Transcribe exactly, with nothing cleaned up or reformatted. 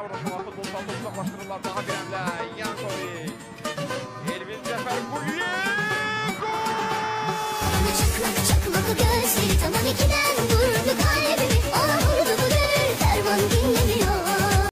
Futbol salonu uzaklaştırırlar daha bir hamle. Yankovic. Elvin Cefer Kulli. Çakmak çakmak gözleri tamam ikiden